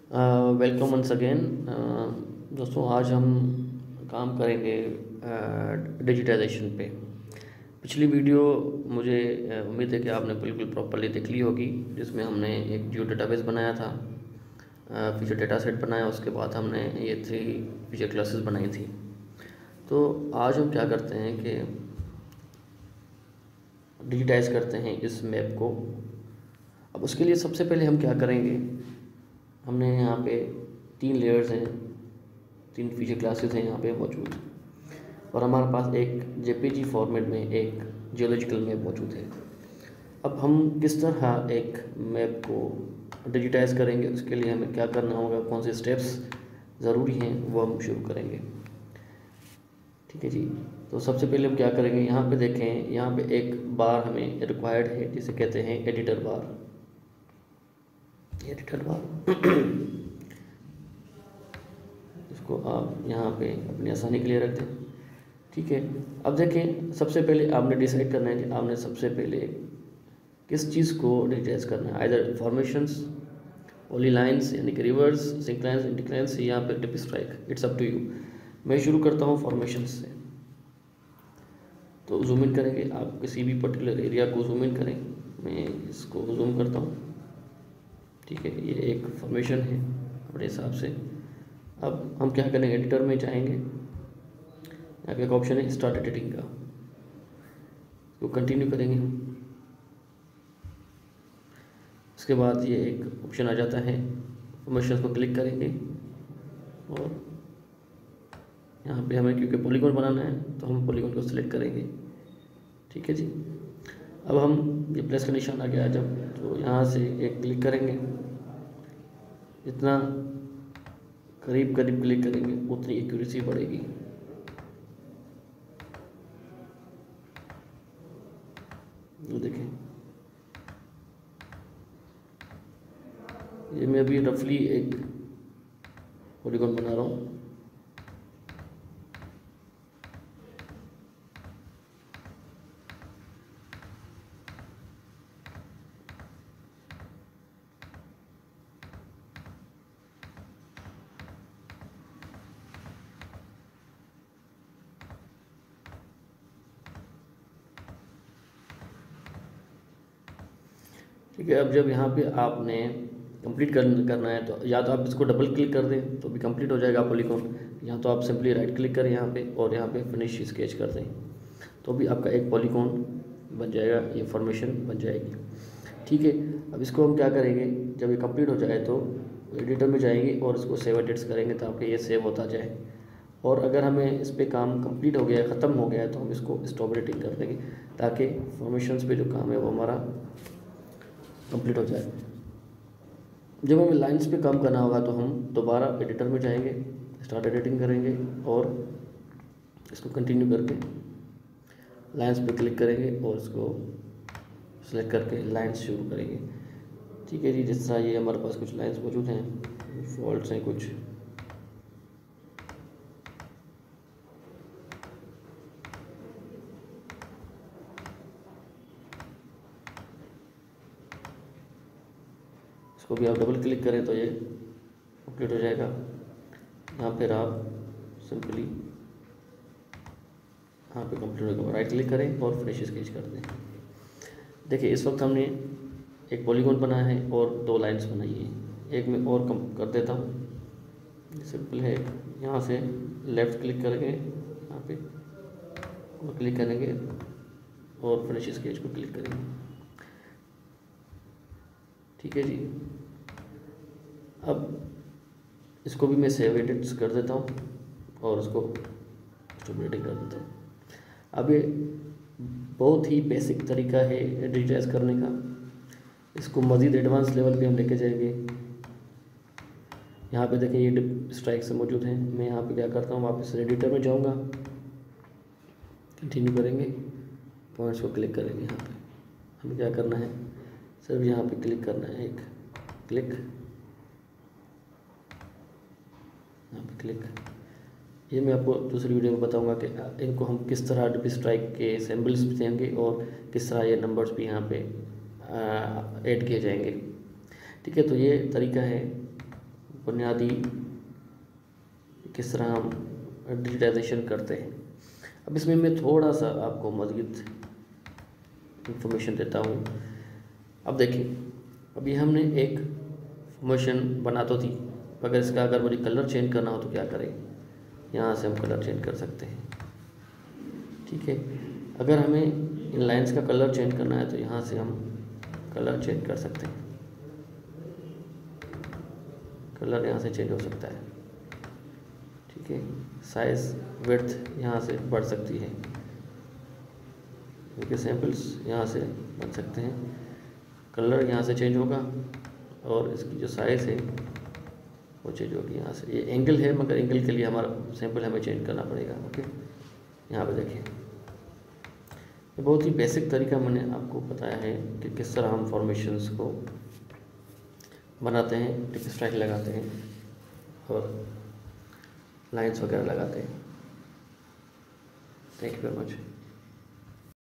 Welcome once again. दोस्तों, आज हम काम करेंगे डिजिटाइजेशन पे। पिछली वीडियो मुझे उम्मीद है कि आपने बिल्कुल प्रॉपरली देख ली होगी, जिसमें हमने एक जियो डेटाबेस बनाया था, फीचर डेटा सेट बनाया, उसके बाद हमने ये 3 फीचर क्लासेस बनाई थी। तो आज हम क्या करते हैं कि डिजिटाइज करते हैं इस मैप को। अब उसके लिए सबसे पहले हम क्या करेंगे, हमने यहाँ पे 3 लेयर्स हैं, 3 फीचर क्लासेस हैं यहाँ पे मौजूद, और हमारे पास एक जेपीजी फॉर्मेट में एक जियोलॉजिकल मैप मौजूद है। अब हम किस तरह एक मैप को डिजिटाइज करेंगे, उसके लिए हमें क्या करना होगा, कौन से स्टेप्स ज़रूरी हैं, वो हम शुरू करेंगे। ठीक है जी। तो सबसे पहले हम क्या करेंगे, यहाँ पे देखें, यहाँ पे एक बार हमें रिक्वायर्ड है, जिसे कहते हैं एडिटर बार। एडिटर बार इसको आप यहाँ पे अपनी आसानी के लिए रख दें। ठीक है। अब देखें, सबसे पहले आपने डिसाइड करना है कि आपने सबसे पहले किस चीज़ को डिजिटाइज करना है, आइदर फॉर्मेशंस, पॉलीलाइंस यानी कि रिवर्स, सिंक्लाइंस, इंक्लाइंस, यहाँ पे tip strike, it's up to you. मैं शुरू करता हूँ फॉर्मेशंस से। तो जूम इन करेंगे, आप किसी भी पर्टिकुलर एरिया को जूम इन करें। मैं इसको जूम करता हूँ। ठीक है, ये एक फॉर्मेशन है अपने हिसाब से। अब हम क्या करेंगे, एडिटर में जाएंगे, यहाँ पे एक ऑप्शन है स्टार्ट एडिटिंग का, तो कंटिन्यू करेंगे हम। उसके बाद ये एक ऑप्शन आ जाता है, फॉर्मेशन को क्लिक करेंगे, और यहाँ पे हमें क्योंकि पॉलीगॉन बनाना है तो हम पॉलीगॉन को सिलेक्ट करेंगे। ठीक है जी। अब हम ये प्लस का निशान आ गया जब, तो यहाँ से एक क्लिक करेंगे, जितना करीब करीब क्लिक करेंगे उतनी एक्यूरेसी बढ़ेगी। ये देखें, ये मैं अभी रफली एक पॉलीगॉन बना रहा हूँ। ठीक है। अब जब यहाँ पे आपने कंप्लीट करना है, तो या तो आप इसको डबल क्लिक कर दें तो भी कंप्लीट हो जाएगा पॉलीगॉन, या तो आप सिंपली राइट क्लिक करें यहाँ पे और यहाँ पे फिनिश स्केच कर दें, तो भी आपका एक पॉलीगॉन बन जाएगा, ये फॉर्मेशन बन जाएगी। ठीक है। अब इसको हम क्या करेंगे, जब ये कंप्लीट हो जाए तो एडिटर में जाएंगे और इसको सेव एडिट्स करेंगे ताकि ये सेव होता जाए। और अगर हमें इस पर काम कंप्लीट हो गया है, ख़त्म हो गया है, तो हम इसको स्टॉप एडिटिंग कर देंगे ताकि फॉर्मेशंस पे जो काम है वो हमारा कंप्लीट हो जाए। जब हमें लाइंस पे काम करना होगा तो हम दोबारा एडिटर में जाएंगे, स्टार्ट एडिटिंग करेंगे और इसको कंटिन्यू करके लाइंस पे क्लिक करेंगे और इसको सेलेक्ट करके लाइंस शुरू करेंगे। ठीक है जी। जिस तरह ये हमारे पास कुछ लाइंस मौजूद हैं, फॉल्ट्स हैं कुछ, इसको भी आप डबल क्लिक करें तो ये कंप्लीट हो जाएगा। यहाँ पर आप सिंपली यहाँ पे कंप्लीट होगा, राइट क्लिक करें और फिनिश स्केच कर दें। देखिए, इस वक्त हमने एक पॉलीगॉन बनाया है और 2 लाइंस बनाई हैं। एक मैं और कम कर देता हूँ, सिंपल है। यहाँ से लेफ़्ट क्लिक करेंगे, यहाँ पे और क्लिक करेंगे और फिनिश स्केच को क्लिक करेंगे। ठीक है जी। अब इसको भी मैं सेव एडिट्स कर देता हूँ और उसको स्टॉप एडिटिंग कर देता हूँ। अब ये बहुत ही बेसिक तरीका है डिजिटाइज करने का, इसको मज़ीद एडवांस लेवल पे हम लेके जाएंगे। यहाँ पे देखें, ये डिप स्ट्राइक से मौजूद हैं। मैं यहाँ पे क्या करता हूँ, वापस एडिटर में जाऊँगा, कंटिन्यू करेंगे, पॉइंट्स को क्लिक करेंगे। यहाँ पे हमें क्या करना है, सिर्फ यहाँ पे क्लिक करना है, एक क्लिक, यहाँ पे क्लिक। ये मैं आपको दूसरी वीडियो में बताऊंगा कि इनको हम किस तरह डिप स्ट्राइक के सिंबल्स भी देंगे और किस तरह ये नंबर्स भी यहाँ पे ऐड किए जाएंगे। ठीक है। तो ये तरीका है बुनियादी किस तरह हम डिजिटाइजेशन करते हैं। अब इसमें मैं थोड़ा सा आपको मज़ीद इंफॉर्मेशन देता हूँ। अब देखिए, अभी हमने एक फॉर्मेशन बना तो थी, मगर इसका अगर मुझे कलर चेंज करना हो तो क्या करें, यहाँ से हम कलर चेंज कर सकते हैं। ठीक है, अगर हमें इन लाइंस का कलर चेंज करना है तो यहाँ से हम कलर चेंज कर सकते हैं। कलर यहाँ से चेंज हो सकता है। ठीक है, साइज़ विड्थ यहाँ से बढ़ सकती है, क्योंकि सैम्पल्स यहाँ से बन सकते हैं। कलर यहाँ से चेंज होगा और इसकी जो साइज़ है वो चेंज होगी यहाँ से। ये एंगल है, मगर एंगल के लिए हमारा सैंपल हमें चेंज करना पड़ेगा। ओके, यहाँ पे देखिए, ये बहुत ही बेसिक तरीका मैंने आपको बताया है कि किस तरह हम फॉर्मेशंस को बनाते हैं, टिप स्ट्राइक लगाते हैं और लाइंस वगैरह लगाते हैं। Thank you very much.